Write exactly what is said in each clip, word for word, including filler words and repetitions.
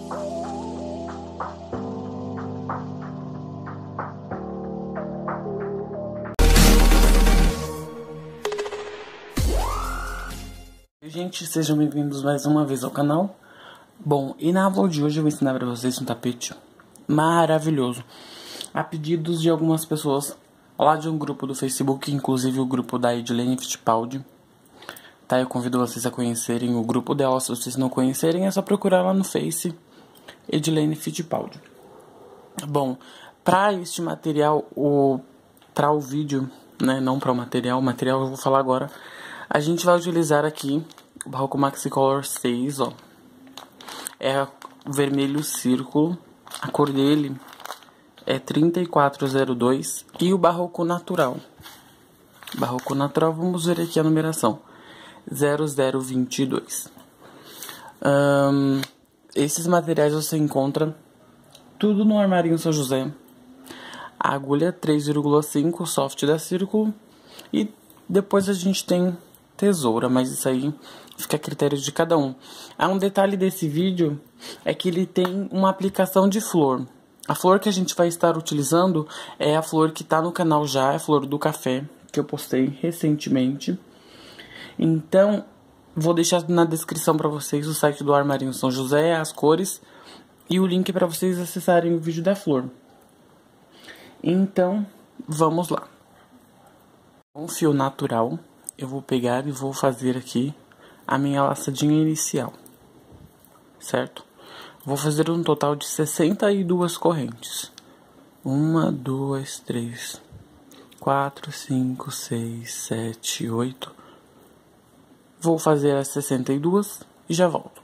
Gente, sejam bem-vindos mais uma vez ao canal. Bom, e na aula de hoje eu vou ensinar para vocês um tapete maravilhoso, a pedidos de algumas pessoas lá de um grupo do Facebook, inclusive o grupo da Edilene Fittipaldi. Tá, eu convido vocês a conhecerem o grupo dela. Se vocês não conhecerem, é só procurar lá no Face Edilene Fittipaldi. Bom, para este material, o para o vídeo, né, não para o material, o material eu vou falar agora. A gente vai utilizar aqui o Barroco Maxicolor seis, ó. É o vermelho círculo, a cor dele é trinta e quatro zero dois, e o Barroco Natural. Barroco Natural, vamos ver aqui a numeração, zero zero dois dois. Um, esses materiais você encontra tudo no Armarinho São José. A agulha três vírgula cinco, soft da Círculo, e depois a gente tem tesoura, mas isso aí fica a critério de cada um. Há um detalhe desse vídeo, é que ele tem uma aplicação de flor. A flor que a gente vai estar utilizando é a flor que está no canal já, é a flor do café, que eu postei recentemente. Então, vou deixar na descrição para vocês o site do Armarinho São José, as cores e o link para vocês acessarem o vídeo da flor. Então, vamos lá. Um fio natural, eu vou pegar e vou fazer aqui a minha laçadinha inicial, certo? Vou fazer um total de sessenta e duas correntes. Uma, duas, três, quatro, cinco, seis, sete, oito. Vou fazer as sessenta e duas e já volto.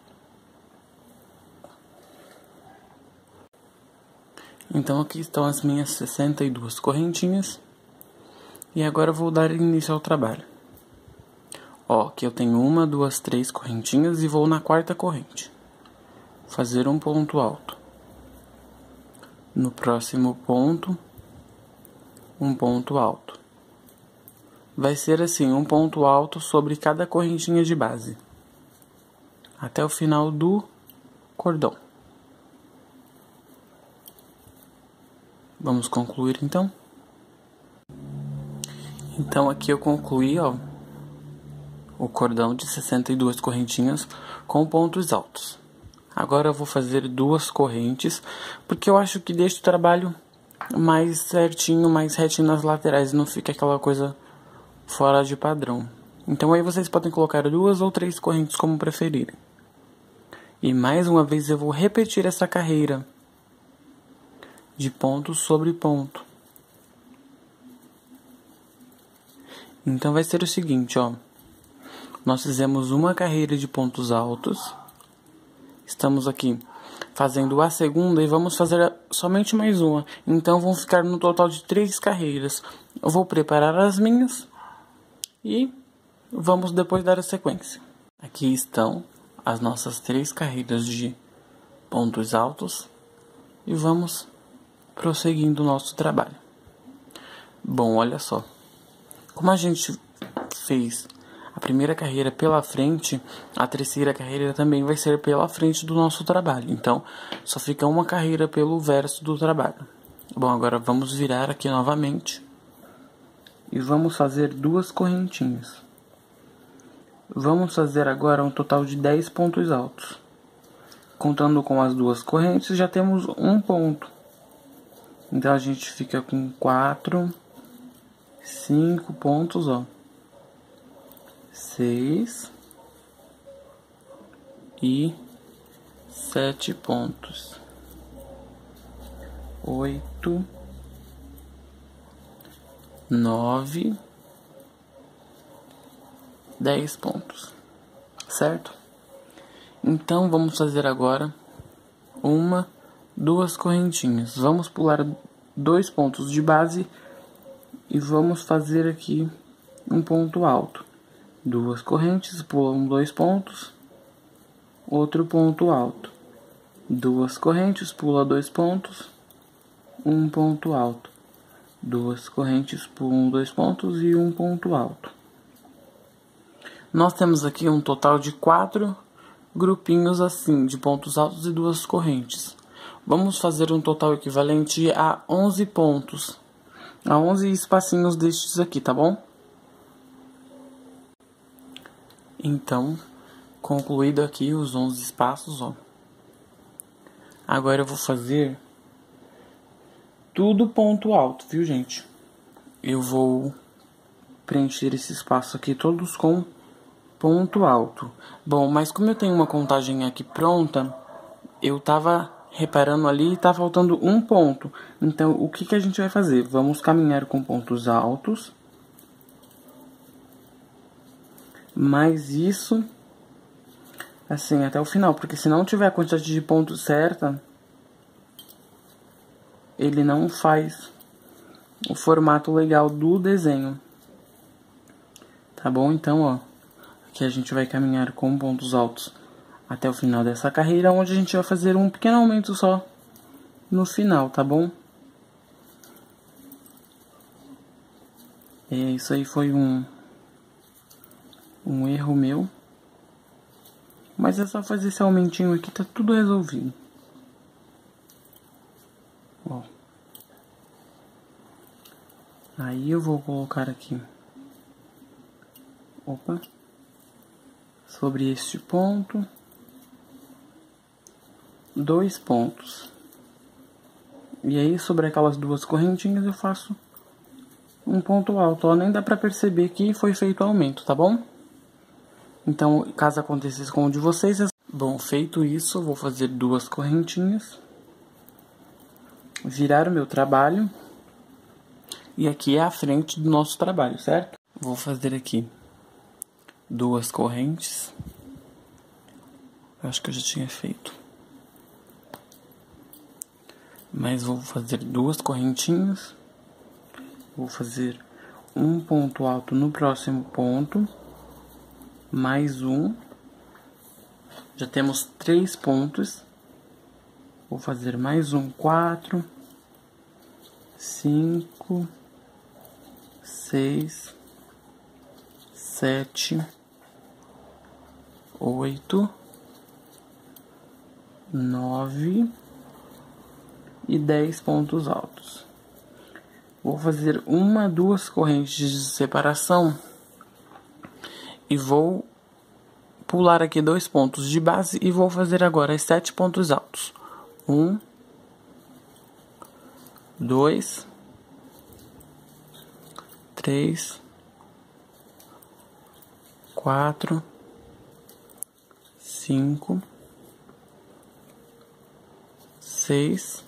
Então aqui estão as minhas sessenta e duas correntinhas. E agora eu vou dar início ao trabalho. Ó, aqui eu tenho uma, duas, três correntinhas e vou na quarta corrente. Fazer um ponto alto. No próximo ponto, um ponto alto. Vai ser assim, um ponto alto sobre cada correntinha de base, até o final do cordão. Vamos concluir então? Então aqui eu concluí, ó, o cordão de sessenta e duas correntinhas com pontos altos. Agora eu vou fazer duas correntes, porque eu acho que deixa o trabalho mais certinho, mais retinho nas laterais, não fica aquela coisa fora de padrão. Então aí vocês podem colocar duas ou três correntes como preferirem. E mais uma vez eu vou repetir essa carreira de ponto sobre ponto. Então vai ser o seguinte, ó. Nós fizemos uma carreira de pontos altos. Estamos aqui fazendo a segunda e vamos fazer somente mais uma. Então vão ficar no total de três carreiras. Eu vou preparar as minhas e vamos depois dar a sequência. Aqui estão as nossas três carreiras de pontos altos e vamos prosseguindo o nosso trabalho. Bom, olha só. Como a gente fez a primeira carreira pela frente, a terceira carreira também vai ser pela frente do nosso trabalho. Então, só fica uma carreira pelo verso do trabalho. Bom, agora vamos virar aqui novamente. E vamos fazer duas correntinhas. Vamos fazer agora um total de dez pontos altos. Contando com as duas correntes, já temos um ponto. Então, a gente fica com quatro, cinco pontos, ó. Seis e sete pontos. Oito, nove, dez pontos, certo? Então vamos fazer agora uma, duas correntinhas. Vamos pular dois pontos de base e vamos fazer aqui um ponto alto. Duas correntes, pulam dois pontos, outro ponto alto. Duas correntes, pula dois pontos, um ponto alto. Duas correntes, pulam dois pontos e um ponto alto. Nós temos aqui um total de quatro grupinhos assim, de pontos altos e duas correntes. Vamos fazer um total equivalente a onze pontos. A onze espacinhos destes aqui, tá bom? Então, concluído aqui os onze espaços, ó. Agora eu vou fazer tudo ponto alto, viu, gente? Eu vou preencher esse espaço aqui todos com ponto alto. Bom, mas como eu tenho uma contagem aqui pronta, eu tava reparando ali e tá faltando um ponto. Então, o que que a gente vai fazer? Vamos caminhar com pontos altos. Mais isso, assim, até o final. Porque se não tiver a quantidade de pontos certa, ele não faz o formato legal do desenho. Tá bom? Então, ó, aqui a gente vai caminhar com pontos altos até o final dessa carreira, onde a gente vai fazer um pequeno aumento só no final, tá bom? É, isso aí foi um, um erro meu. Mas é só fazer esse aumentinho aqui, tá tudo resolvido. Ó. Aí eu vou colocar aqui. Opa. Sobre este ponto. Dois pontos. E aí sobre aquelas duas correntinhas eu faço um ponto alto, ó, nem dá pra perceber que foi feito o aumento, tá bom? Então, caso acontecesse com o de vocês, é... Bom, feito isso, eu vou fazer duas correntinhas, virar o meu trabalho, e aqui é a frente do nosso trabalho, certo? Vou fazer aqui duas correntes, eu acho que eu já tinha feito. Mas vou fazer duas correntinhas, vou fazer um ponto alto no próximo ponto, mais um, já temos três pontos, vou fazer mais um, quatro, cinco, seis, sete, oito, nove... e dez pontos altos. Vou fazer uma, duas correntes de separação e vou pular aqui dois pontos de base e vou fazer agora os sete pontos altos. Um, dois, três, quatro, cinco, seis,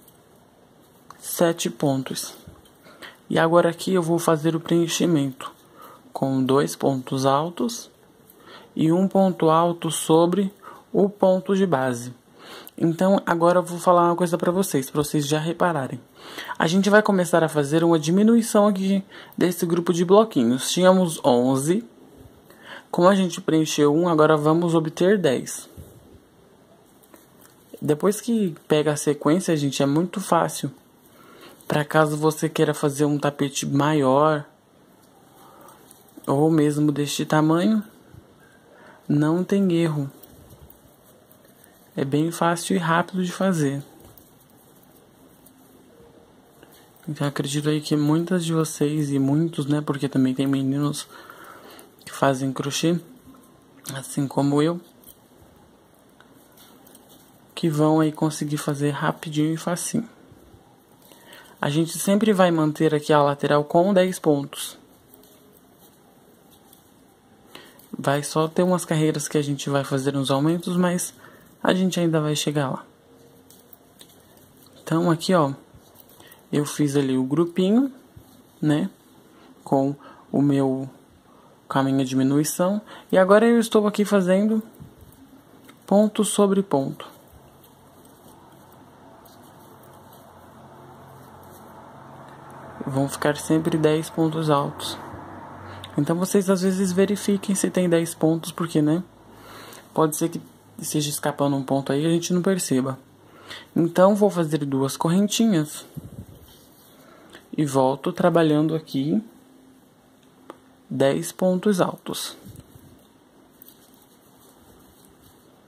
sete pontos. E agora aqui eu vou fazer o preenchimento com dois pontos altos e um ponto alto sobre o ponto de base. Então agora eu vou falar uma coisa para vocês, para vocês já repararem. A gente vai começar a fazer uma diminuição aqui desse grupo de bloquinhos. Tínhamos onze. Como a gente preencheu um, agora vamos obter dez. Depois que pega a sequência, gente, é muito fácil. Para caso você queira fazer um tapete maior, ou mesmo deste tamanho, não tem erro. É bem fácil e rápido de fazer. Então acredito aí que muitas de vocês, e muitos, né, porque também tem meninos que fazem crochê, assim como eu, que vão aí conseguir fazer rapidinho e facinho. A gente sempre vai manter aqui a lateral com dez pontos. Vai só ter umas carreiras que a gente vai fazer uns aumentos, mas a gente ainda vai chegar lá. Então aqui, ó, eu fiz ali o grupinho, né, com o meu caminho de diminuição. E agora eu estou aqui fazendo ponto sobre ponto. Vão ficar sempre dez pontos altos. Então vocês às vezes verifiquem se tem dez pontos, porque, né, pode ser que esteja escapando um ponto aí e a gente não perceba. Então vou fazer duas correntinhas e volto trabalhando aqui dez pontos altos.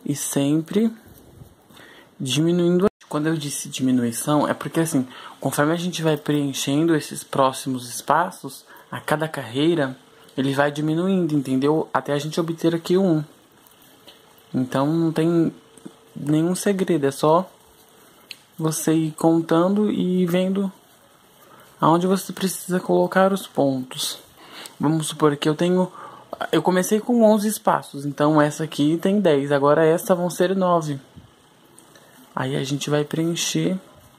e sempre diminuindo. Quando eu disse diminuição, é porque assim, conforme a gente vai preenchendo esses próximos espaços, a cada carreira, ele vai diminuindo, entendeu? Até a gente obter aqui um. Então não tem nenhum segredo, é só você ir contando e vendo aonde você precisa colocar os pontos. Vamos supor que eu tenho... Eu comecei com onze espaços, então essa aqui tem dez, agora essa vão ser nove. Aí a gente vai preencher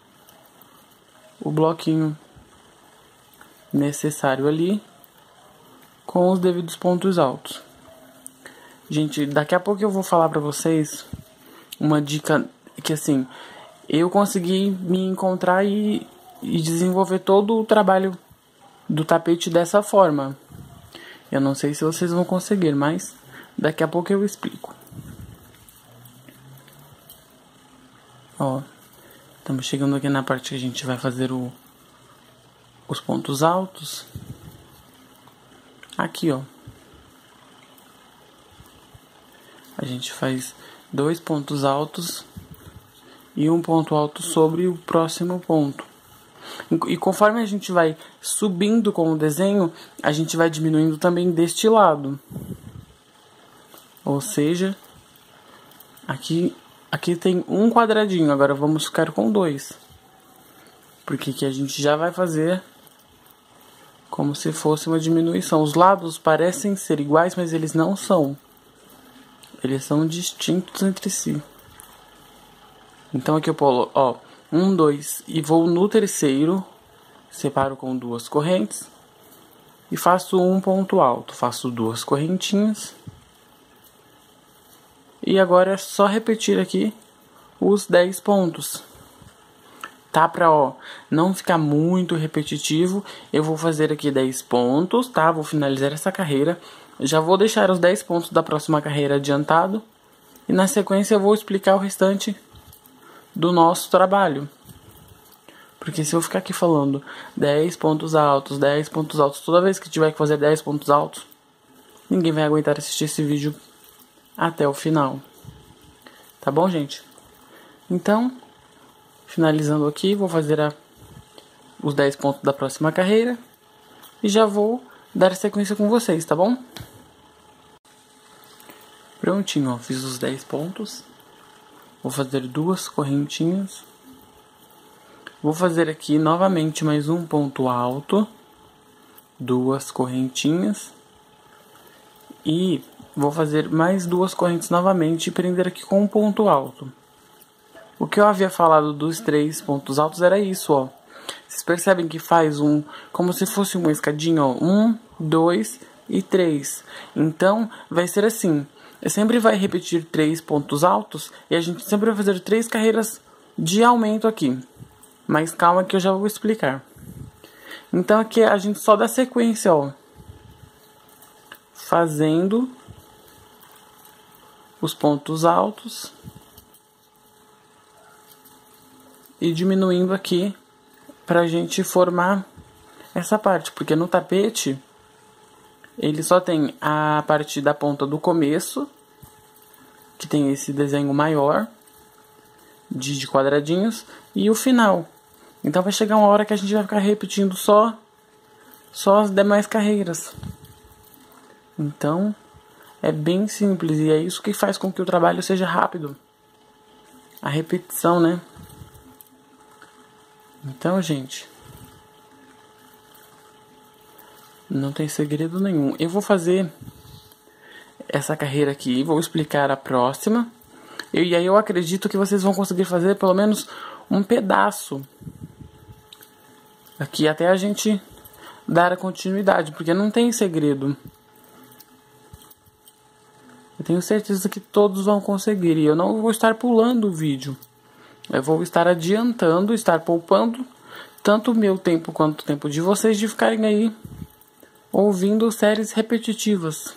o bloquinho necessário ali com os devidos pontos altos. Gente, daqui a pouco eu vou falar pra vocês uma dica que assim, eu consegui me encontrar e, e desenvolver todo o trabalho do tapete dessa forma. Eu não sei se vocês vão conseguir, mas daqui a pouco eu explico. Ó, estamos chegando aqui na parte que a gente vai fazer o, os pontos altos. Aqui, ó. A gente faz dois pontos altos e um ponto alto sobre o próximo ponto. E conforme a gente vai subindo com o desenho, a gente vai diminuindo também deste lado. Ou seja, aqui... Aqui tem um quadradinho, agora vamos ficar com dois. Porque aqui a gente já vai fazer como se fosse uma diminuição. Os lados parecem ser iguais, mas eles não são. Eles são distintos entre si. Então aqui eu pulo, ó, um, dois, e vou no terceiro, separo com duas correntes, e faço um ponto alto. Faço duas correntinhas. E agora é só repetir aqui os dez pontos. Tá? Pra, ó, não ficar muito repetitivo, eu vou fazer aqui dez pontos, tá? Vou finalizar essa carreira. Já vou deixar os dez pontos da próxima carreira adiantado. E na sequência eu vou explicar o restante do nosso trabalho. Porque se eu ficar aqui falando dez pontos altos, dez pontos altos, toda vez que tiver que fazer dez pontos altos, ninguém vai aguentar assistir esse vídeo até o final. Tá bom, gente? Então, finalizando aqui, vou fazer a, os dez pontos da próxima carreira e já vou dar sequência com vocês, tá bom? Prontinho, ó, fiz os dez pontos. Vou fazer duas correntinhas. Vou fazer aqui novamente mais um ponto alto, duas correntinhas e vou fazer mais duas correntes novamente e prender aqui com um ponto alto. O que eu havia falado dos três pontos altos era isso, ó. Vocês percebem que faz um, como se fosse uma escadinha, ó. Um, dois e três. Então, vai ser assim. Sempre vai repetir três pontos altos e a gente sempre vai fazer três carreiras de aumento aqui. Mas calma que eu já vou explicar. Então, aqui a gente só dá sequência, ó. Fazendo os pontos altos e diminuindo aqui pra gente formar essa parte, porque no tapete ele só tem a parte da ponta do começo, que tem esse desenho maior de, de quadradinhos, e o final. Então vai chegar uma hora que a gente vai ficar repetindo só só as demais carreiras. Então é bem simples e é isso que faz com que o trabalho seja rápido. A repetição, né? Então, gente, não tem segredo nenhum. Eu vou fazer essa carreira aqui, vou explicar a próxima. E aí eu acredito que vocês vão conseguir fazer pelo menos um pedaço aqui até a gente dar a continuidade, porque não tem segredo. Eu tenho certeza que todos vão conseguir e eu não vou estar pulando o vídeo. Eu vou estar adiantando, estar poupando tanto o meu tempo quanto o tempo de vocês de ficarem aí ouvindo séries repetitivas.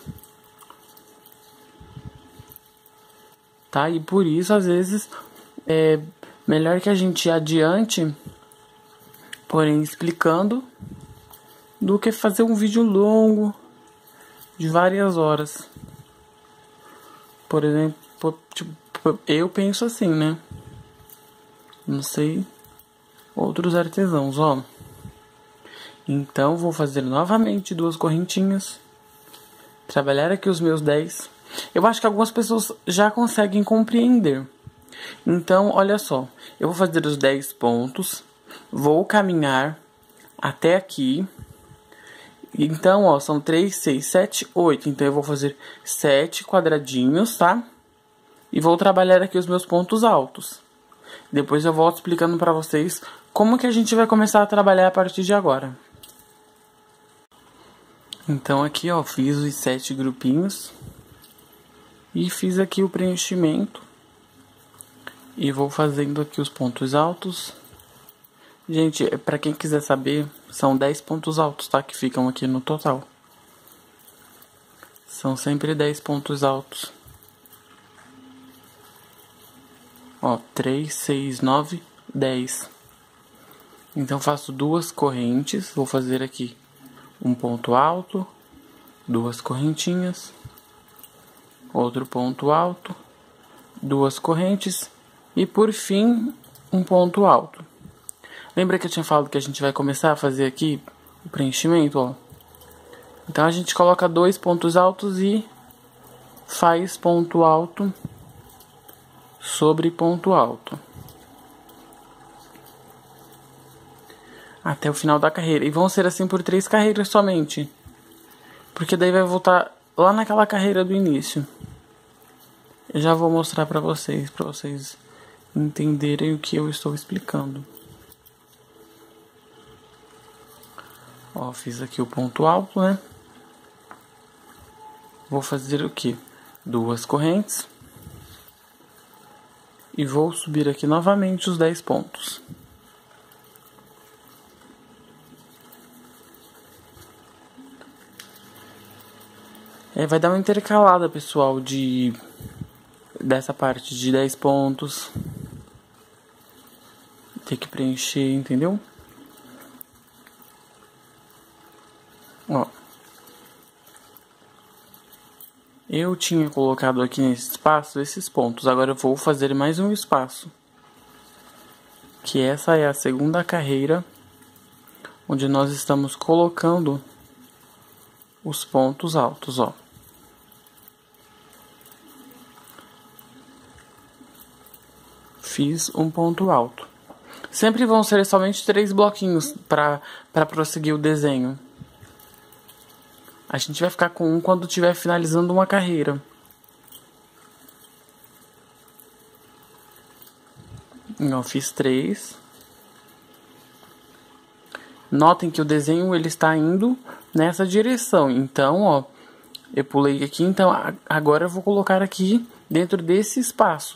Tá? E por isso, às vezes, é melhor que a gente adiante, porém explicando, do que fazer um vídeo longo de várias horas. Por exemplo, por, tipo, Tipo, eu penso assim, né? Não sei outros artesãos, ó. Então, vou fazer novamente duas correntinhas. Trabalhar aqui os meus dez. Eu acho que algumas pessoas já conseguem compreender. Então, olha só. Eu vou fazer os dez pontos. Vou caminhar até aqui. Então, ó, são três, seis, sete, oito. Então, eu vou fazer sete quadradinhos, tá? E vou trabalhar aqui os meus pontos altos. Depois eu volto explicando pra vocês como que a gente vai começar a trabalhar a partir de agora. Então aqui, ó, fiz os sete grupinhos. E fiz aqui o preenchimento. E vou fazendo aqui os pontos altos. Gente, pra quem quiser saber, são dez pontos altos, tá? Que ficam aqui no total. São sempre dez pontos altos. Ó, três, seis, nove, dez. Então, faço duas correntes. Vou fazer aqui um ponto alto, duas correntinhas, outro ponto alto, duas correntes e, por fim, um ponto alto. Lembra que eu tinha falado que a gente vai começar a fazer aqui o preenchimento, ó? Então, a gente coloca dois pontos altos e faz ponto alto sobre ponto alto até o final da carreira. E vão ser assim por três carreiras somente, porque daí vai voltar lá naquela carreira do início. Eu já vou mostrar pra vocês, pra vocês entenderem o que eu estou explicando. Ó, fiz aqui o ponto alto, né? Vou fazer o que? Duas correntes. E vou subir aqui novamente os dez pontos. É, vai dar uma intercalada, pessoal, de dessa parte de dez pontos. Tem que preencher, entendeu? Ó. Eu tinha colocado aqui nesse espaço esses pontos. Agora eu vou fazer mais um espaço. Que essa é a segunda carreira, onde nós estamos colocando os pontos altos, ó. Fiz um ponto alto. Sempre vão ser somente três bloquinhos para para prosseguir o desenho. A gente vai ficar com um quando estiver finalizando uma carreira. Eu fiz três. Notem que o desenho ele está indo nessa direção. Então, ó, eu pulei aqui. Então, agora eu vou colocar aqui dentro desse espaço.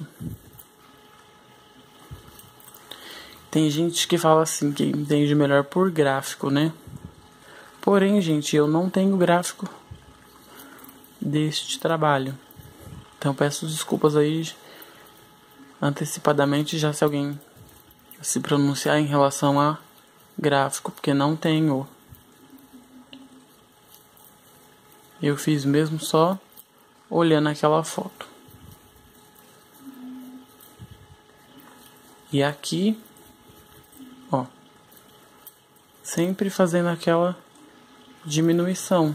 Tem gente que fala assim, que entende melhor por gráfico, né? Porém, gente, eu não tenho gráfico deste trabalho. Então, peço desculpas aí antecipadamente, já se alguém se pronunciar em relação a gráfico, porque não tenho. Eu fiz mesmo só olhando aquela foto. E aqui, ó, sempre fazendo aquela diminuição.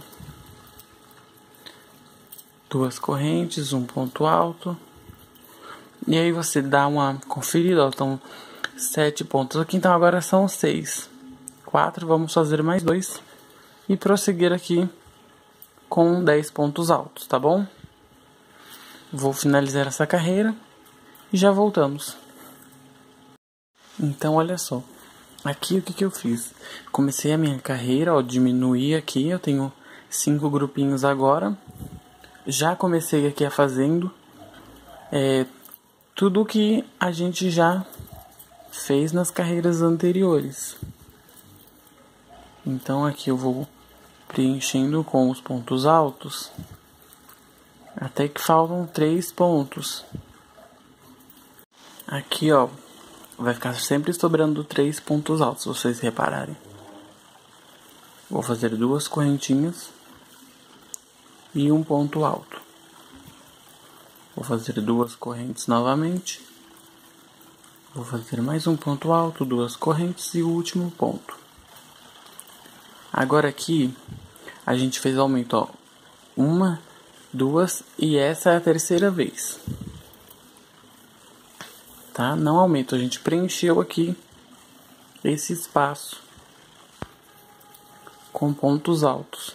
Duas correntes, um ponto alto. E aí você dá uma conferida, ó, estão sete pontos aqui, então agora são seis. Quatro, vamos fazer mais dois. E prosseguir aqui com dez pontos altos, tá bom? Vou finalizar essa carreira e já voltamos. Então, olha só. Aqui o que que eu fiz? Comecei a minha carreira, ó, diminuí aqui, eu tenho cinco grupinhos agora. Já comecei aqui a fazendo é, tudo que a gente já fez nas carreiras anteriores. Então aqui eu vou preenchendo com os pontos altos, até que faltam três pontos. Aqui, ó, vai ficar sempre sobrando três pontos altos, se vocês repararem. Vou fazer duas correntinhas e um ponto alto. Vou fazer duas correntes novamente. Vou fazer mais um ponto alto, duas correntes e o último ponto. Agora aqui, a gente fez aumento, ó. Uma, duas e essa é a terceira vez. Tá? Não aumento, a gente preencheu aqui esse espaço com pontos altos.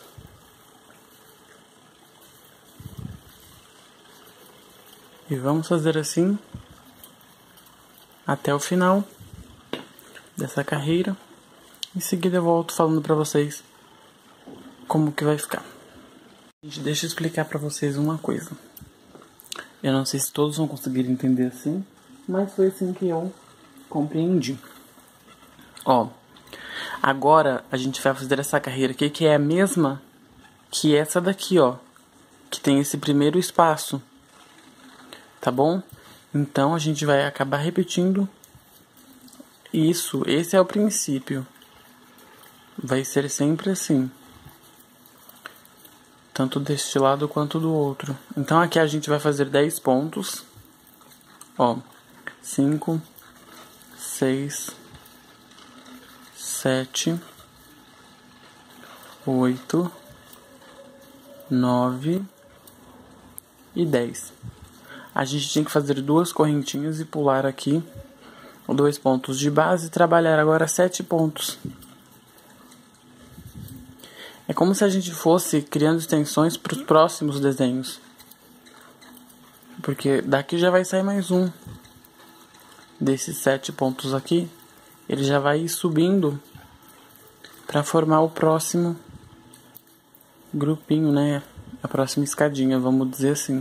E vamos fazer assim até o final dessa carreira. Em seguida eu volto falando pra vocês como que vai ficar. Gente, deixa eu explicar pra vocês uma coisa. Eu não sei se todos vão conseguir entender assim, mas foi assim que eu compreendi. Ó, agora a gente vai fazer essa carreira aqui, que é a mesma que essa daqui, ó. Que tem esse primeiro espaço. Tá bom? Então a gente vai acabar repetindo isso. Esse é o princípio. Vai ser sempre assim. Tanto deste lado quanto do outro. Então aqui a gente vai fazer dez pontos. Ó. cinco, seis, sete, oito, nove e dez. A gente tem que fazer duas correntinhas e pular aqui dois pontos de base e trabalhar agora sete pontos. É como se a gente fosse criando extensões para os próximos desenhos. Porque daqui já vai sair mais um. Desses sete pontos aqui, ele já vai ir subindo para formar o próximo grupinho, né? A próxima escadinha, vamos dizer assim.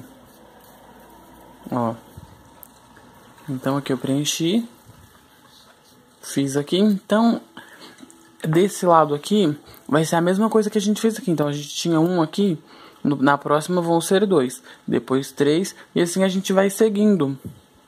Ó. Então aqui eu preenchi. Fiz aqui. Então, desse lado aqui, vai ser a mesma coisa que a gente fez aqui. Então a gente tinha um aqui. No, na próxima vão ser dois. Depois três. E assim a gente vai seguindo.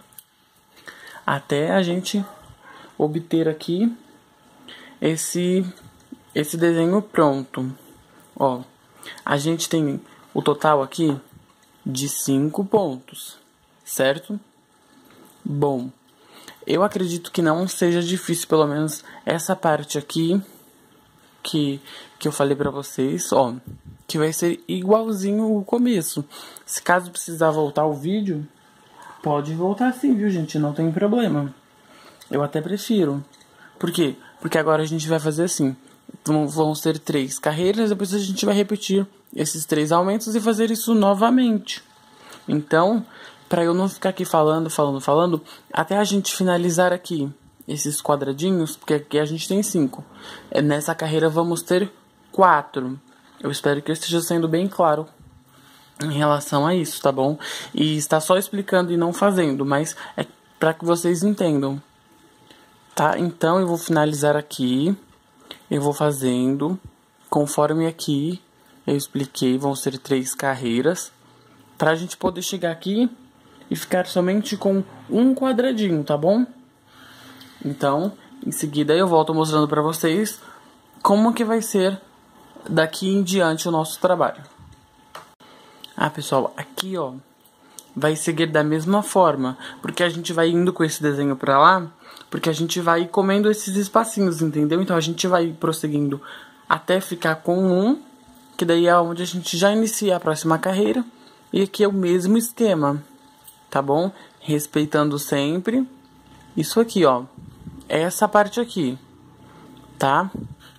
Até a gente obter aqui esse, esse desenho pronto. Ó. A gente tem o total aqui de cinco pontos. Certo? Bom, eu acredito que não seja difícil, pelo menos essa parte aqui que, que eu falei pra vocês, ó, que vai ser igualzinho o começo. Se caso precisar voltar o vídeo, pode voltar sim, viu, gente? Não tem problema. Eu até prefiro. Por quê? Porque agora a gente vai fazer assim. Vão ser três carreiras, depois a gente vai repetir esses três aumentos e fazer isso novamente. Então, para eu não ficar aqui falando, falando, falando, até a gente finalizar aqui esses quadradinhos, porque aqui a gente tem cinco. Nessa carreira vamos ter quatro. Eu espero que eu esteja sendo bem claro em relação a isso, tá bom? E está só explicando e não fazendo, mas é para que vocês entendam. Tá? Então eu vou finalizar aqui, eu vou fazendo, conforme aqui eu expliquei, vão ser três carreiras, para a gente poder chegar aqui e ficar somente com um quadradinho, tá bom? Então, em seguida eu volto mostrando pra vocês como que vai ser daqui em diante o nosso trabalho. Ah, pessoal, aqui, ó, vai seguir da mesma forma, porque a gente vai indo com esse desenho pra lá, porque a gente vai comendo esses espacinhos, entendeu? Então a gente vai prosseguindo até ficar com um, que daí é onde a gente já inicia a próxima carreira, e aqui é o mesmo esquema. Tá bom? Respeitando sempre isso aqui, ó. Essa parte aqui. Tá?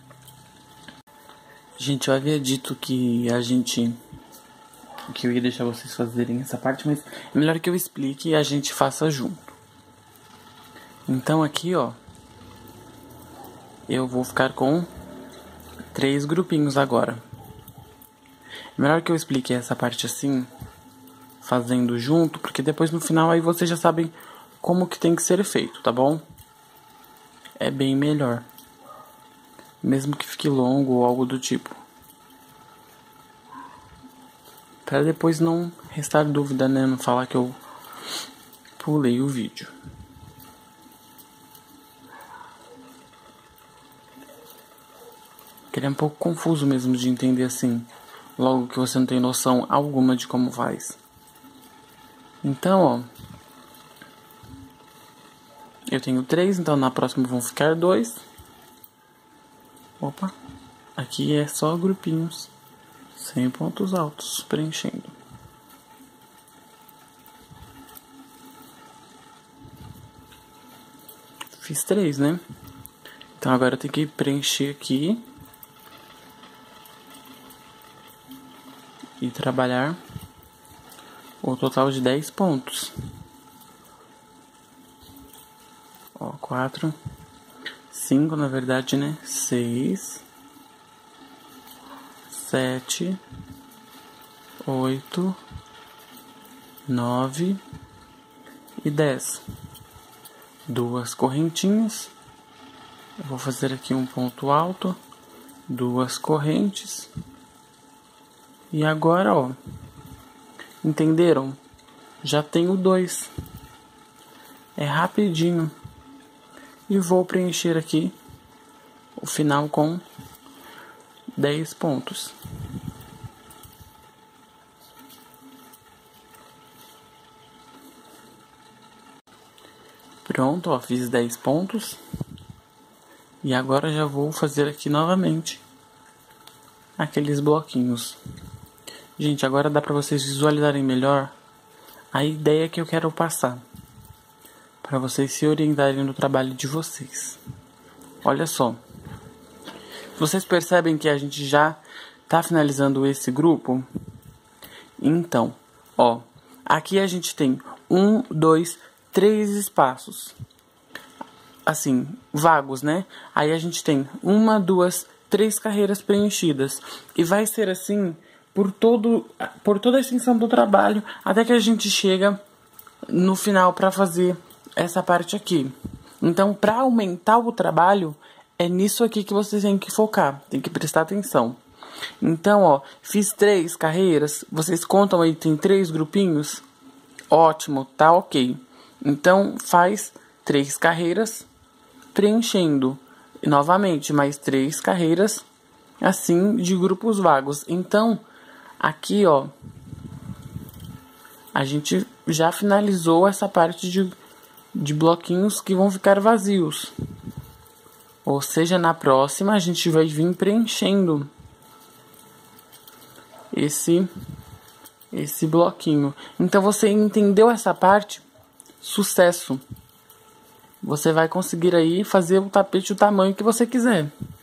Gente, eu havia dito que a gente... que eu ia deixar vocês fazerem essa parte, mas é melhor que eu explique e a gente faça junto. Então aqui, ó. Eu vou ficar com três grupinhos agora. É melhor que eu explique essa parte assim, fazendo junto, porque depois no final aí vocês já sabem como que tem que ser feito, tá bom? É bem melhor. Mesmo que fique longo ou algo do tipo. Pra depois não restar dúvida, né? Não falar que eu pulei o vídeo. Que ele é um pouco confuso mesmo de entender assim. Logo que você não tem noção alguma de como faz. Então, ó, eu tenho três, então na próxima vão ficar dois. Opa, aqui é só grupinhos, sem pontos altos, preenchendo. Fiz três, né? Então agora eu tenho que preencher aqui e trabalhar o total de dez pontos. Ó, quatro, cinco na verdade, né? Seis, sete, oito, nove e dez. Duas correntinhas. Eu vou fazer aqui um ponto alto, duas correntes. E agora, ó, entenderam? Já tenho dois. É rapidinho. E vou preencher aqui o final com dez pontos. Pronto, ó, fiz dez pontos. E agora já vou fazer aqui novamente aqueles bloquinhos. Gente, agora dá para vocês visualizarem melhor a ideia que eu quero passar, para vocês se orientarem no trabalho de vocês. Olha só. Vocês percebem que a gente já tá finalizando esse grupo? Então, ó, aqui a gente tem um, dois, três espaços. Assim, vagos, né? Aí a gente tem uma, duas, três carreiras preenchidas. E vai ser assim por, todo, por toda a extensão do trabalho, até que a gente chega no final para fazer essa parte aqui. Então, para aumentar o trabalho, é nisso aqui que vocês têm que focar. Tem que prestar atenção. Então, ó, fiz três carreiras. Vocês contam aí, tem três grupinhos? Ótimo, tá ok. Então, faz três carreiras preenchendo novamente mais três carreiras assim de grupos vagos. Então aqui, ó, a gente já finalizou essa parte de, de bloquinhos que vão ficar vazios, ou seja, na próxima a gente vai vir preenchendo esse esse bloquinho. Então você entendeu essa parte? Sucesso! Você vai conseguir aí fazer o tapete do tamanho que você quiser.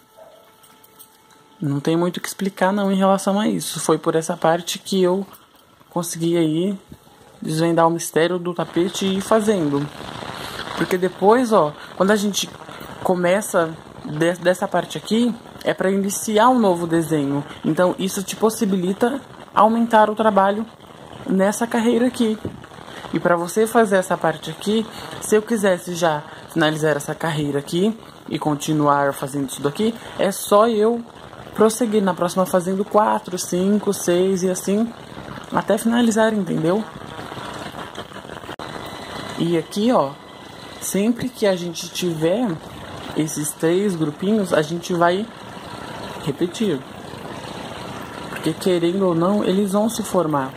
Não tem muito o que explicar não em relação a isso. Foi por essa parte que eu consegui aí desvendar o mistério do tapete e ir fazendo. Porque depois, ó, quando a gente começa de, dessa parte aqui, é para iniciar um novo desenho. Então isso te possibilita aumentar o trabalho nessa carreira aqui. E para você fazer essa parte aqui, se eu quisesse já finalizar essa carreira aqui e continuar fazendo isso daqui, é só eu prosseguir na próxima fazendo quatro, cinco, seis e assim até finalizar, entendeu? E aqui, ó, sempre que a gente tiver esses três grupinhos, a gente vai repetir. Porque querendo ou não, eles vão se formar.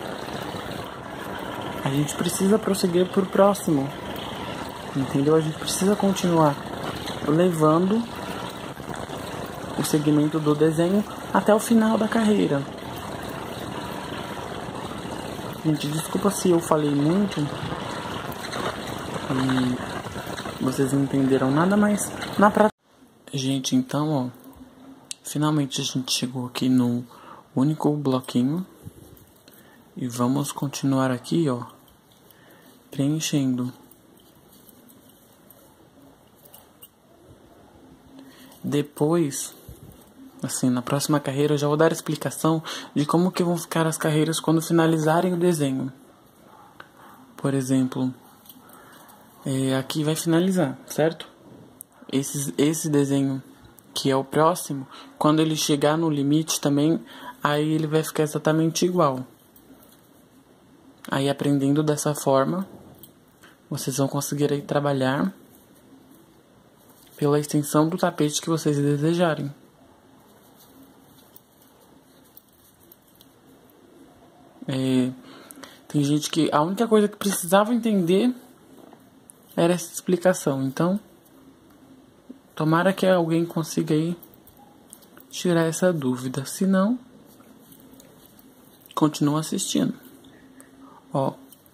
A gente precisa prosseguir pro próximo, entendeu? A gente precisa continuar levando o segmento do desenho até o final da carreira. Gente, desculpa se eu falei muito e vocês não entenderam nada, mas na prática... Gente, então, ó, finalmente a gente chegou aqui no único bloquinho e vamos continuar aqui, ó, preenchendo. Depois, assim, na próxima carreira eu já vou dar a explicação de como que vão ficar as carreiras quando finalizarem o desenho. Por exemplo, é, aqui vai finalizar, certo? Esse, esse desenho que é o próximo, quando ele chegar no limite também, aí ele vai ficar exatamente igual. Aí aprendendo dessa forma, vocês vão conseguir aí trabalhar pela extensão do tapete que vocês desejarem. É, Tem gente que a única coisa que precisava entender era essa explicação. Então, tomara que alguém consiga aí tirar essa dúvida. Se não, continua assistindo. Ó,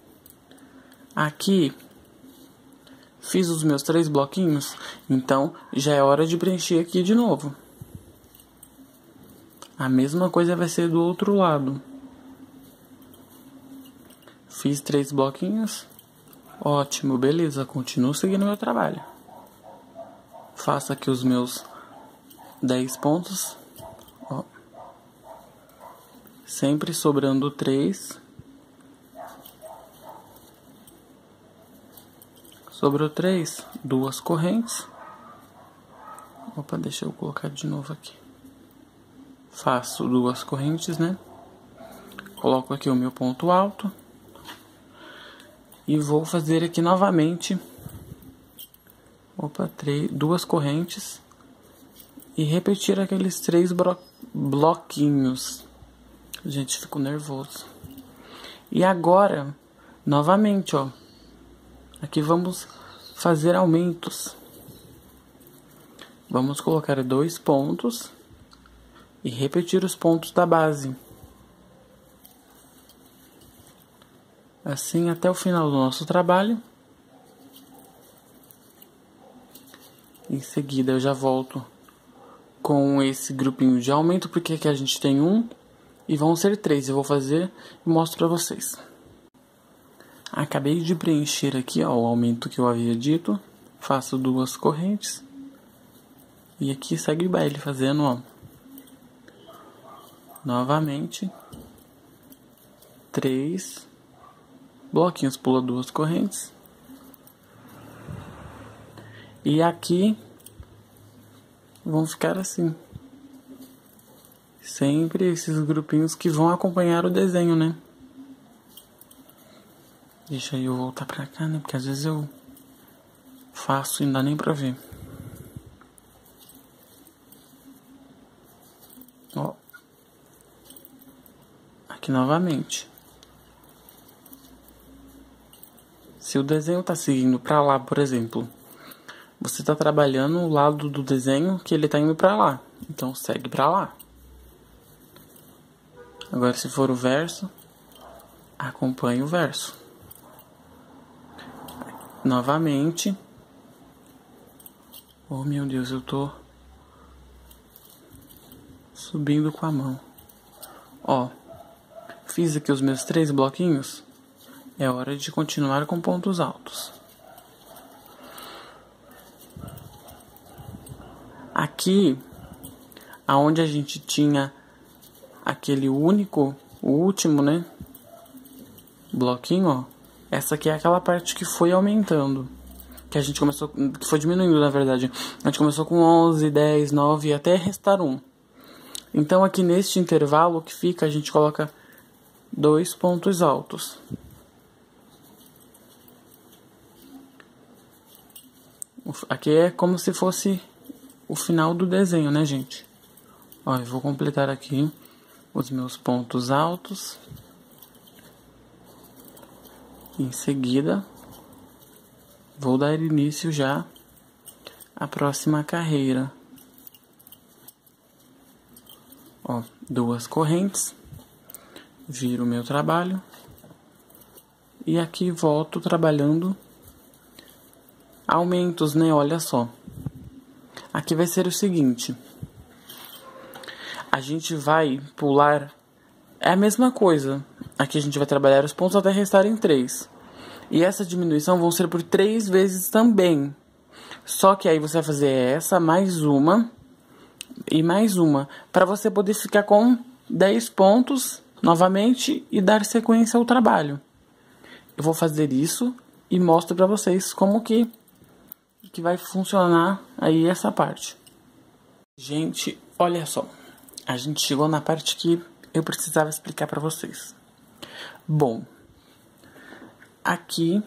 aqui fiz os meus três bloquinhos, então já é hora de preencher aqui de novo. A mesma coisa vai ser do outro lado. Fiz três bloquinhos. Ótimo, beleza. Continuo seguindo meu trabalho. Faço aqui os meus dez pontos. Ó. Sempre sobrando três. Sobrou três, duas correntes. Opa, deixa eu colocar de novo aqui. Faço duas correntes, né? Coloco aqui o meu ponto alto. E vou fazer aqui novamente. Opa, três, duas correntes. E repetir aqueles três blo bloquinhos. Gente, fico nervoso. E agora, novamente, ó. Aqui vamos fazer aumentos. Vamos colocar dois pontos. E repetir os pontos da base. Assim até o final do nosso trabalho. Em seguida eu já volto com esse grupinho de aumento, porque aqui a gente tem um e vão ser três. Eu vou fazer e mostro pra vocês. Acabei de preencher aqui, ó, o aumento que eu havia dito. Faço duas correntes. E aqui segue o baile fazendo, ó. Novamente. Três bloquinhos, pula duas correntes. E aqui vão ficar assim. Sempre esses grupinhos que vão acompanhar o desenho, né? Deixa eu voltar pra cá, né? Porque às vezes eu faço e não dá nem pra ver. Ó. Aqui novamente. Se o desenho tá seguindo pra lá, por exemplo, você tá trabalhando o lado do desenho que ele tá indo pra lá. Então segue pra lá. Agora se for o verso, acompanhe o verso. Novamente. Oh meu Deus, eu tô subindo com a mão. Ó, fiz aqui os meus três bloquinhos. É hora de continuar com pontos altos. Aqui, aonde a gente tinha aquele único, o último, né? Bloquinho, ó. Essa aqui é aquela parte que foi aumentando. Que a gente começou, que foi diminuindo, na verdade. A gente começou com onze, dez, nove, até restar um. Então aqui neste intervalo que fica, a gente coloca dois pontos altos. Aqui é como se fosse o final do desenho, né, gente? Ó, eu vou completar aqui os meus pontos altos. Em seguida, vou dar início já à próxima carreira. Ó, duas correntes. Viro o meu trabalho. E aqui volto trabalhando aumentos, né? Olha só. Aqui vai ser o seguinte. A gente vai pular. É a mesma coisa. Aqui a gente vai trabalhar os pontos até restarem três. E essa diminuição vão ser por três vezes também. Só que aí você vai fazer essa, mais uma e mais uma. Para você poder ficar com dez pontos novamente e dar sequência ao trabalho. Eu vou fazer isso e mostro para vocês como que que vai funcionar aí essa parte. Gente, olha só. A gente chegou na parte que eu precisava explicar para vocês. Bom, aqui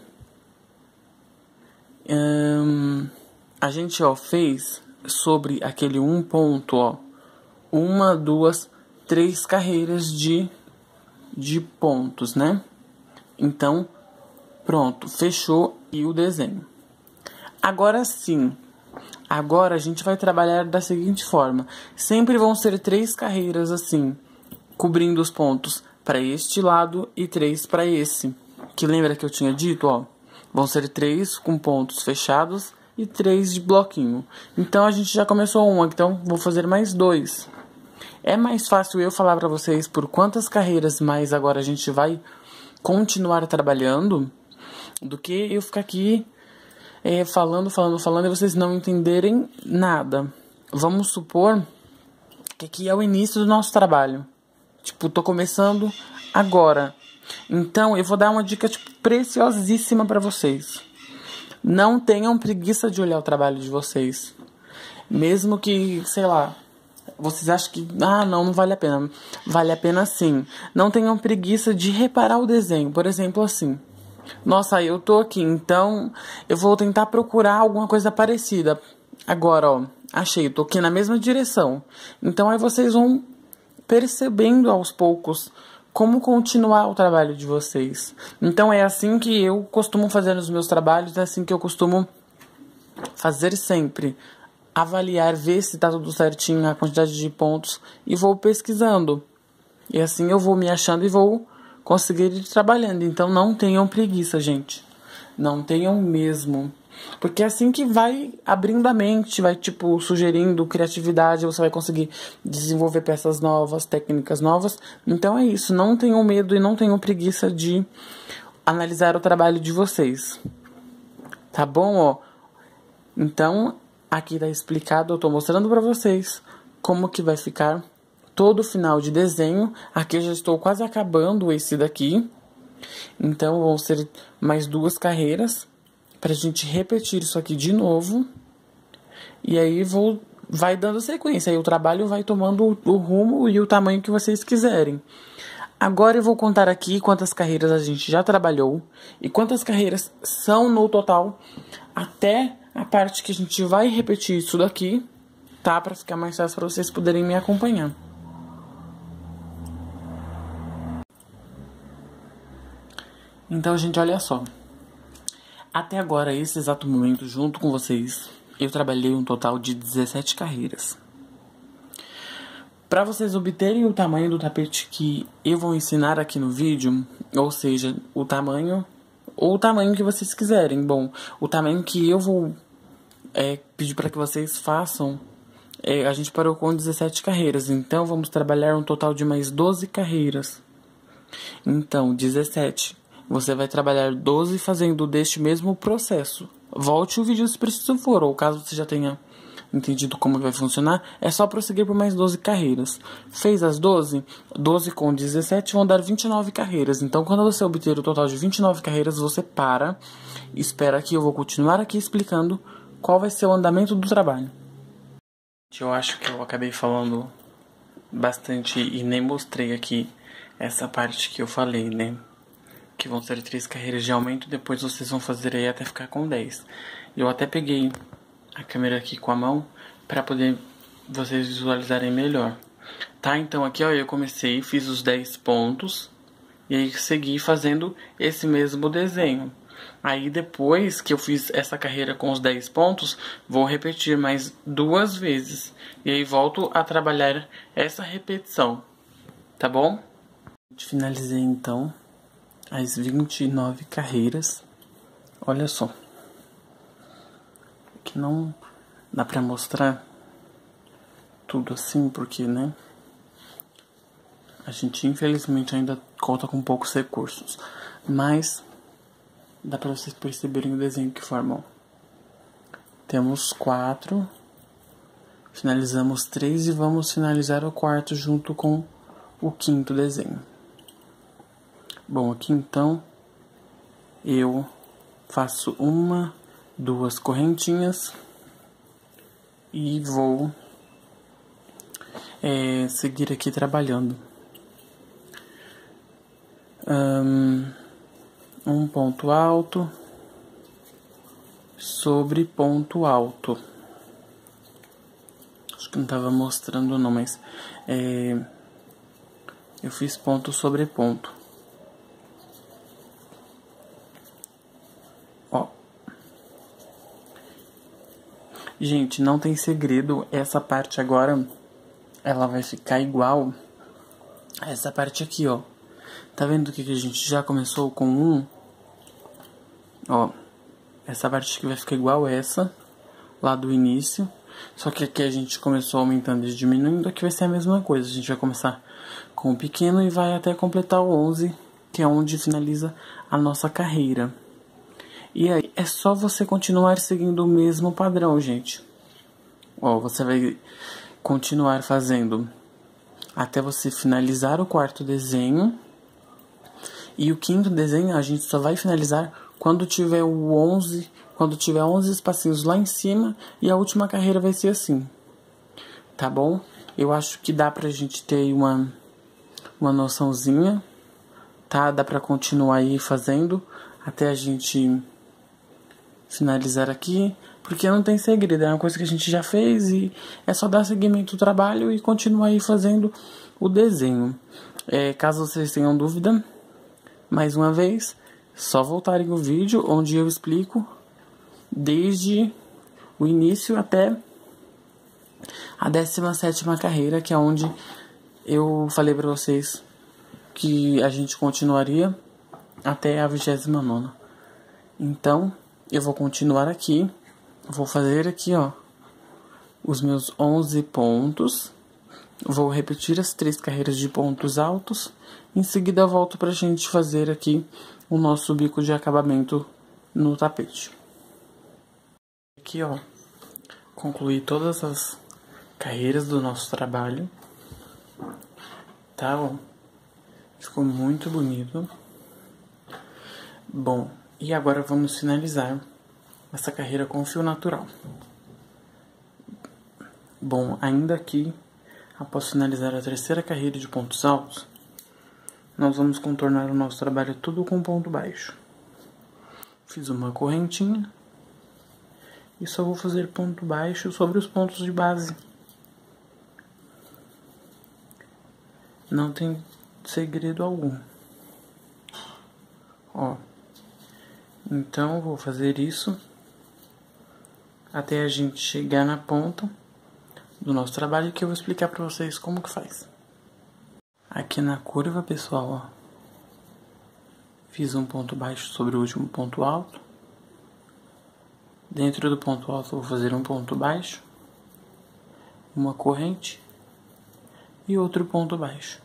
hum, a gente ó, fez sobre aquele um ponto, ó, uma, duas, três carreiras de, de pontos, né? Então, pronto, fechou e o desenho. Agora sim, agora a gente vai trabalhar da seguinte forma. Sempre vão ser três carreiras assim, cobrindo os pontos para este lado e três para esse. Que lembra que eu tinha dito, ó? Vão ser três com pontos fechados e três de bloquinho. Então a gente já começou uma, então vou fazer mais dois. É mais fácil eu falar para vocês por quantas carreiras mais agora a gente vai continuar trabalhando do que eu ficar aqui é, falando, falando, falando e vocês não entenderem nada. Vamos supor que aqui é o início do nosso trabalho. Tipo, tô começando agora. Então eu vou dar uma dica tipo, preciosíssima para vocês. Não tenham preguiça de olhar o trabalho de vocês. Mesmo que, sei lá, vocês acham que, ah, não, não vale a pena. Vale a pena sim. Não tenham preguiça de reparar o desenho. Por exemplo, assim. Nossa, eu tô aqui, então eu vou tentar procurar alguma coisa parecida. Agora, ó, achei, eu tô aqui na mesma direção. Então aí vocês vão percebendo aos poucos como continuar o trabalho de vocês. Então é assim que eu costumo fazer nos meus trabalhos, é assim que eu costumo fazer sempre. Avaliar, ver se tá tudo certinho, a quantidade de pontos, e vou pesquisando. E assim eu vou me achando e vou conseguir ir trabalhando. Então não tenham preguiça, gente. Não tenham mesmo. Porque é assim que vai abrindo a mente, vai, tipo, sugerindo criatividade, você vai conseguir desenvolver peças novas, técnicas novas. Então é isso, não tenham medo e não tenham preguiça de analisar o trabalho de vocês. Tá bom, ó? Então, aqui tá explicado, eu tô mostrando pra vocês como que vai ficar todo o final de desenho. Aqui eu já estou quase acabando esse daqui. Então, vão ser mais duas carreiras pra gente repetir isso aqui de novo. E aí vou, vai dando sequência. Aí o trabalho vai tomando o, o rumo e o tamanho que vocês quiserem. Agora eu vou contar aqui quantas carreiras a gente já trabalhou. E quantas carreiras são no total. Até a parte que a gente vai repetir isso daqui. Tá? Pra ficar mais fácil pra vocês poderem me acompanhar. Então, gente, olha só. Até agora, esse exato momento, junto com vocês, eu trabalhei um total de dezessete carreiras. Para vocês obterem o tamanho do tapete que eu vou ensinar aqui no vídeo, ou seja, o tamanho ou o tamanho que vocês quiserem. Bom, o tamanho que eu vou é, pedir para que vocês façam, é, a gente parou com dezessete carreiras, então vamos trabalhar um total de mais doze carreiras. Então, dezessete. Você vai trabalhar doze fazendo deste mesmo processo. Volte o vídeo se preciso for, ou caso você já tenha entendido como vai funcionar, é só prosseguir por mais doze carreiras. Fez as doze? doze com dezessete vão dar vinte e nove carreiras. Então, quando você obter o total de vinte e nove carreiras, você para, espera que eu vou continuar aqui explicando qual vai ser o andamento do trabalho. Eu acho que eu acabei falando bastante e nem mostrei aqui essa parte que eu falei, né? Que vão ser três carreiras de aumento, depois vocês vão fazer aí até ficar com dez. Eu até peguei a câmera aqui com a mão para poder vocês visualizarem melhor. Tá, então aqui ó, eu comecei, fiz os dez pontos e aí segui fazendo esse mesmo desenho. Aí depois que eu fiz essa carreira com os dez pontos, vou repetir mais duas vezes. E aí volto a trabalhar essa repetição, tá bom? Finalizei então as vinte e nove carreiras. Olha só. Que não dá pra mostrar tudo assim, porque, né? A gente, infelizmente, ainda conta com poucos recursos. Mas dá pra vocês perceberem o desenho que formam. Temos quatro. Finalizamos três e vamos finalizar o quarto junto com o quinto desenho. Bom, aqui então eu faço uma, duas correntinhas e vou é, seguir aqui trabalhando. Um, um ponto alto sobre ponto alto. Acho que não estava mostrando não, mas é, eu fiz ponto sobre ponto. Gente, não tem segredo. Essa parte agora, ela vai ficar igual a essa parte aqui, ó. Tá vendo que a gente já começou com um? Ó, essa parte aqui vai ficar igual essa, lá do início. Só que aqui a gente começou aumentando e diminuindo. Aqui vai ser a mesma coisa. A gente vai começar com o pequeno e vai até completar o onze, que é onde finaliza a nossa carreira. E aí, é só você continuar seguindo o mesmo padrão, gente. Ó, você vai continuar fazendo até você finalizar o quarto desenho. E o quinto desenho a gente só vai finalizar quando tiver o onze, quando tiver onze espacinhos lá em cima, e a última carreira vai ser assim. Tá bom? Eu acho que dá pra gente ter uma, uma noçãozinha, tá? Dá pra continuar aí fazendo até a gente finalizar aqui, porque não tem segredo, é uma coisa que a gente já fez e é só dar seguimento ao trabalho e continuar aí fazendo o desenho. É, caso vocês tenham dúvida, mais uma vez, só voltarem o vídeo onde eu explico desde o início até a décima sétima carreira, que é onde eu falei pra vocês que a gente continuaria até a vigésima nona. Então, eu vou continuar aqui, vou fazer aqui, ó, os meus onze pontos, vou repetir as três carreiras de pontos altos, em seguida eu volto pra gente fazer aqui o nosso bico de acabamento no tapete. Aqui, ó, concluí todas as carreiras do nosso trabalho, tá, ó, ficou muito bonito. Bom, e agora vamos finalizar essa carreira com fio natural. Bom, ainda aqui, após finalizar a terceira carreira de pontos altos, nós vamos contornar o nosso trabalho tudo com ponto baixo. Fiz uma correntinha e só vou fazer ponto baixo sobre os pontos de base. Não tem segredo algum. Ó. Então, vou fazer isso até a gente chegar na ponta do nosso trabalho, que eu vou explicar pra vocês como que faz. Aqui na curva, pessoal, ó, fiz um ponto baixo sobre o último ponto alto. Dentro do ponto alto, vou fazer um ponto baixo, uma corrente e outro ponto baixo.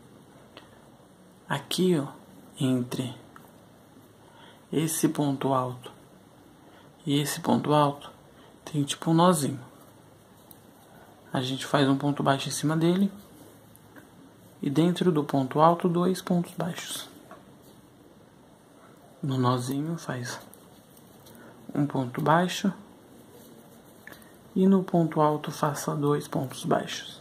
Aqui, ó, entre esse ponto alto e esse ponto alto, tem tipo um nozinho. A gente faz um ponto baixo em cima dele. E dentro do ponto alto, dois pontos baixos. No nozinho faz um ponto baixo. E no ponto alto faça dois pontos baixos.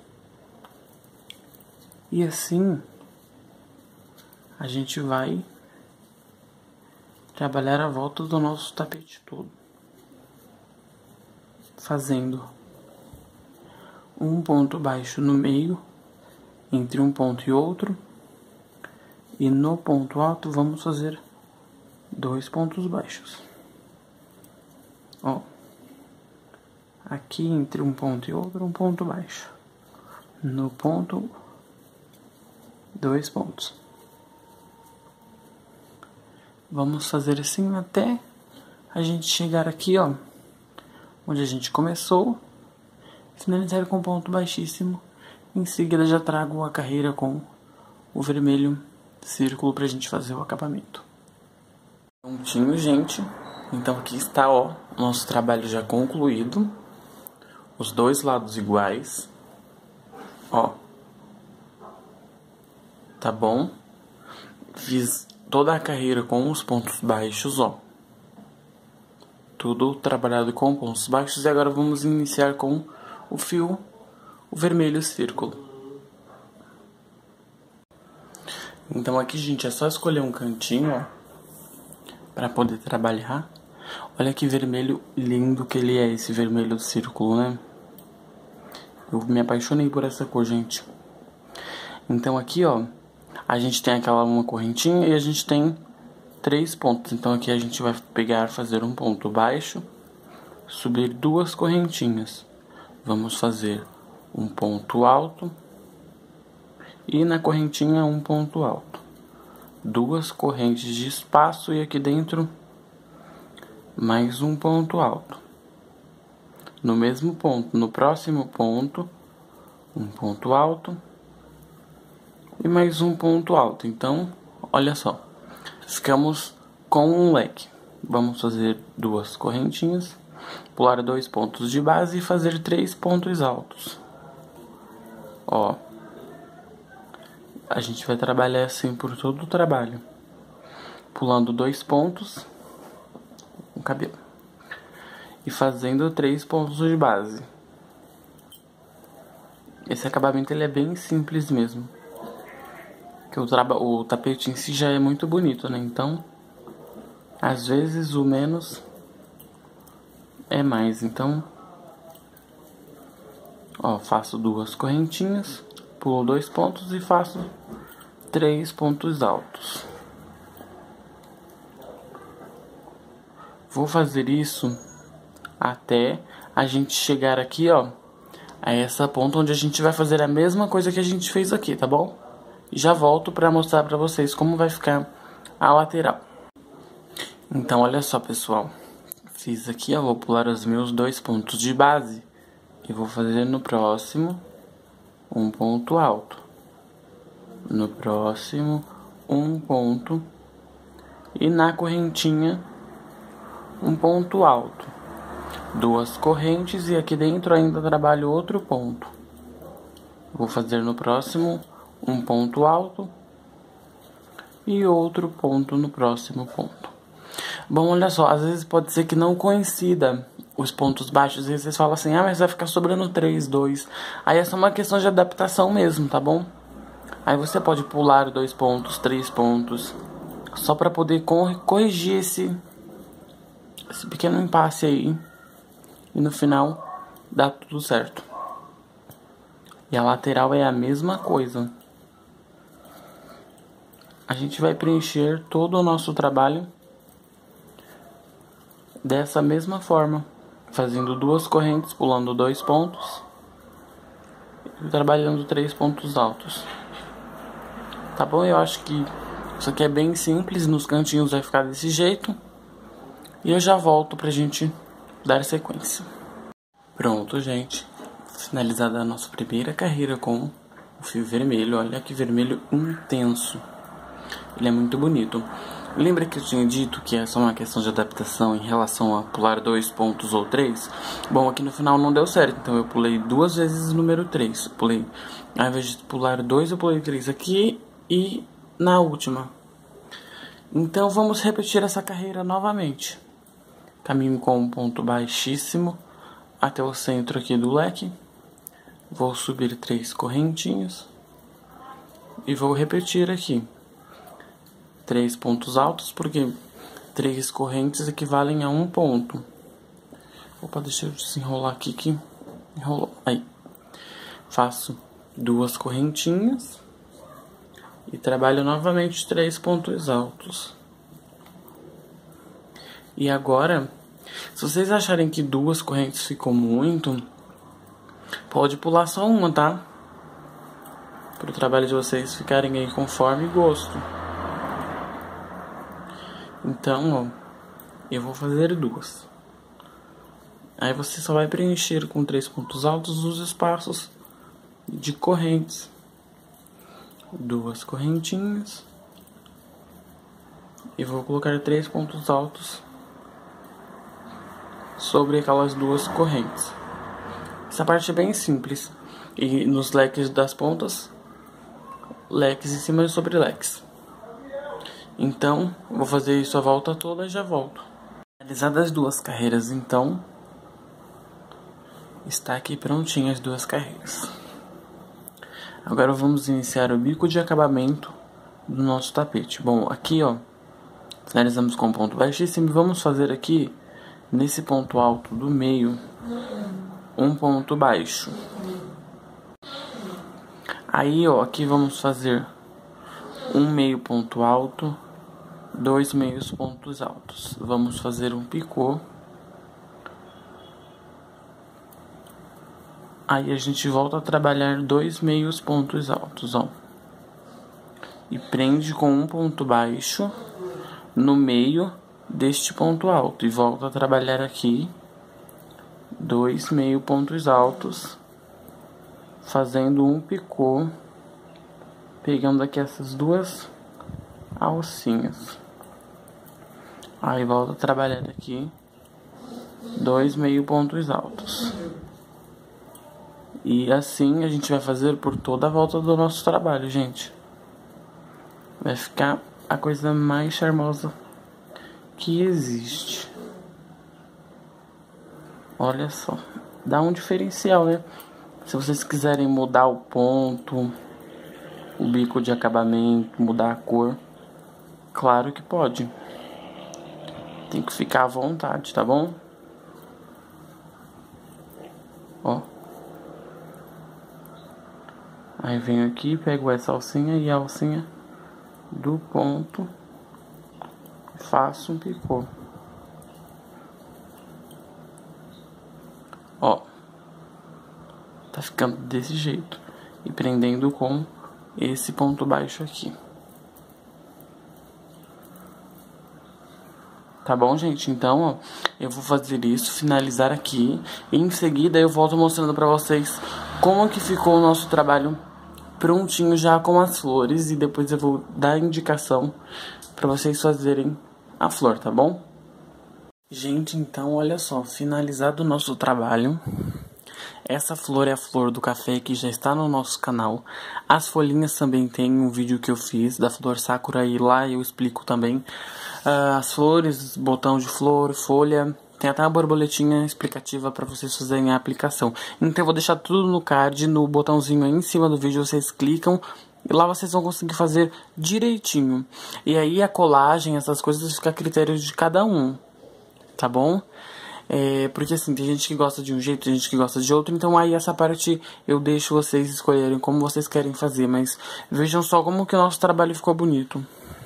E assim, a gente vai trabalhar a volta do nosso tapete todo, fazendo um ponto baixo no meio, entre um ponto e outro, e no ponto alto vamos fazer dois pontos baixos. Ó, aqui entre um ponto e outro, um ponto baixo. No ponto, dois pontos. Vamos fazer assim até a gente chegar aqui, ó, onde a gente começou, finalizar com ponto baixíssimo. Em seguida já trago a carreira com o vermelho círculo pra gente fazer o acabamento. Prontinho, gente. Então aqui está, ó, nosso trabalho já concluído. Os dois lados iguais. Ó. Tá bom? Fiz toda a carreira com os pontos baixos, ó. Tudo trabalhado com pontos baixos. E agora vamos iniciar com o fio, o vermelho círculo. Então aqui, gente, é só escolher um cantinho, ó, para poder trabalhar. Olha que vermelho lindo que ele é, esse vermelho círculo, né? Eu me apaixonei por essa cor, gente. Então aqui, ó, a gente tem aquela uma correntinha e a gente tem três pontos. Então aqui a gente vai pegar, fazer um ponto baixo subir duas correntinhas. Vamos fazer um ponto alto e na correntinha um ponto alto. Duas correntes de espaço e aqui dentro mais um ponto alto. No mesmo ponto, no próximo ponto, um ponto alto e mais um ponto alto. Então, olha só, ficamos com um leque. Vamos fazer duas correntinhas, pular dois pontos de base e fazer três pontos altos. Ó, a gente vai trabalhar assim por todo o trabalho, pulando dois pontos no cabelo e fazendo três pontos de base. Esse acabamento ele é bem simples mesmo, que o, o tapete em si já é muito bonito, né? Então, às vezes o menos é mais. Então, ó, faço duas correntinhas, pulo dois pontos e faço três pontos altos. Vou fazer isso até a gente chegar aqui, ó, a essa ponta onde a gente vai fazer a mesma coisa que a gente fez aqui, tá bom? E já volto para mostrar para vocês como vai ficar a lateral. Então, olha só, pessoal. Fiz aqui, ó, vou pular os meus dois pontos de base e vou fazer no próximo um ponto alto. No próximo, um ponto. E na correntinha, um ponto alto. Duas correntes e aqui dentro ainda trabalho outro ponto. Vou fazer no próximo um ponto alto e outro ponto no próximo ponto. Bom, olha só, às vezes pode ser que não coincida os pontos baixos e vocês falam assim, ah, mas vai ficar sobrando três, dois. Aí é só uma questão de adaptação mesmo, tá bom? Aí você pode pular dois pontos, três pontos, só para poder corrigir esse, esse pequeno impasse aí. E no final dá tudo certo. E a lateral é a mesma coisa. A gente vai preencher todo o nosso trabalho dessa mesma forma, fazendo duas correntes, pulando dois pontos e trabalhando três pontos altos. Tá bom? Eu acho que isso aqui é bem simples, nos cantinhos vai ficar desse jeito. E eu já volto pra gente dar sequência. Pronto, gente. Finalizada a nossa primeira carreira com o fio vermelho. Olha que vermelho intenso. Ele é muito bonito. Lembra que eu tinha dito que é só uma questão de adaptação em relação a pular dois pontos ou três? Bom, aqui no final não deu certo, então eu pulei duas vezes o número três. Pulei, ao invés de pular dois, eu pulei três aqui e na última. Então vamos repetir essa carreira novamente. Caminho com um ponto baixíssimo até o centro aqui do leque. Vou subir três correntinhas e vou repetir aqui. Três pontos altos, porque três correntes equivalem a um ponto. Opa, deixa eu desenrolar aqui que enrolou. Aí. Faço duas correntinhas e trabalho novamente três pontos altos. E agora, se vocês acharem que duas correntes ficou muito, pode pular só uma, tá? Para o trabalho de vocês ficarem aí conforme gosto. Então, ó, eu vou fazer duas. Aí você só vai preencher com três pontos altos os espaços de correntes. Duas correntinhas. E vou colocar três pontos altos sobre aquelas duas correntes. Essa parte é bem simples. E nos leques das pontas, leques em cima e sobre leques. Então, vou fazer isso a volta toda e já volto. Realizadas as duas carreiras, então, está aqui prontinho as duas carreiras. Agora vamos iniciar o bico de acabamento do nosso tapete. Bom, aqui, ó, finalizamos com um ponto baixíssimo e vamos fazer aqui, nesse ponto alto do meio, um ponto baixo. Aí, ó, aqui vamos fazer um meio ponto alto, dois meios pontos altos. Vamos fazer um picô Aí a gente volta a trabalhar dois meios pontos altos, ó. E prende com um ponto baixo no meio deste ponto alto. E volta a trabalhar aqui dois meio pontos altos, fazendo um picô, pegando aqui essas duas alcinhas. Aí volta a trabalhar aqui dois meio pontos altos. E assim a gente vai fazer por toda a volta do nosso trabalho, gente. Vai ficar a coisa mais charmosa que existe. Olha só, dá um diferencial, né? Se vocês quiserem mudar o ponto, o bico de acabamento, mudar a cor, claro que pode. Tem que ficar à vontade, tá bom? Ó. Aí venho aqui, pego essa alcinha e a alcinha do ponto, faço um picô. Ó. Tá ficando desse jeito. E prendendo com esse ponto baixo aqui. Tá bom, gente? Então, ó, eu vou fazer isso, finalizar aqui. E em seguida eu volto mostrando pra vocês como que ficou o nosso trabalho prontinho já com as flores. E depois eu vou dar a indicação pra vocês fazerem a flor, tá bom? Gente, então, olha só, finalizado o nosso trabalho. Essa flor é a flor do café que já está no nosso canal. As folhinhas também tem um vídeo que eu fiz da flor Sakura e lá eu explico também uh, as flores, botão de flor, folha. Tem até uma borboletinha explicativa para vocês fazerem a aplicação. Então eu vou deixar tudo no card, no botãozinho aí em cima do vídeo, vocês clicam e lá vocês vão conseguir fazer direitinho. E aí a colagem, essas coisas ficam a critério de cada um, tá bom? É, porque assim, tem gente que gosta de um jeito, tem gente que gosta de outro. Então aí essa parte eu deixo vocês escolherem como vocês querem fazer. Mas vejam só como que o nosso trabalho ficou bonito.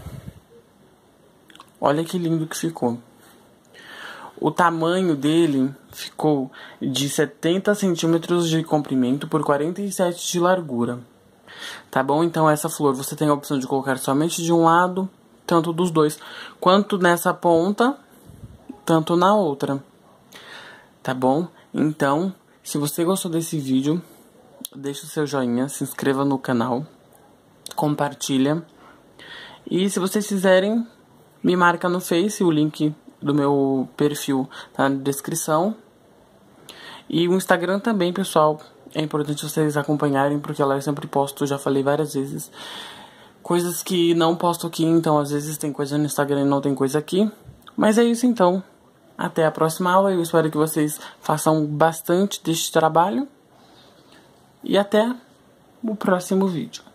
Olha que lindo que ficou. O tamanho dele ficou de setenta centímetros de comprimento por quarenta e sete de largura. Tá bom? Então essa flor você tem a opção de colocar somente de um lado, tanto dos dois, quanto nessa ponta, tanto na outra. Tá bom? Então, se você gostou desse vídeo, deixa o seu joinha, se inscreva no canal, compartilha. E se vocês quiserem, me marca no Face, o link do meu perfil tá na descrição. E o Instagram também, pessoal. É importante vocês acompanharem, porque lá eu sempre posto, já falei várias vezes, coisas que não posto aqui. Então, às vezes tem coisa no Instagram e não tem coisa aqui. Mas é isso então. Até a próxima aula, eu espero que vocês façam bastante deste trabalho. E até o próximo vídeo.